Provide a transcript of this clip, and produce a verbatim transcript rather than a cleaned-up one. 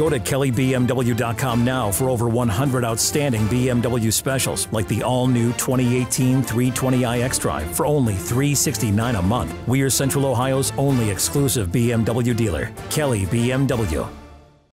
Go to Kelly B M W dot com now for over one hundred outstanding B M W specials, like the all-new twenty eighteen three twenty i xDrive for only three hundred sixty-nine dollars a month. We are Central Ohio's only exclusive B M W dealer, Kelly B M W.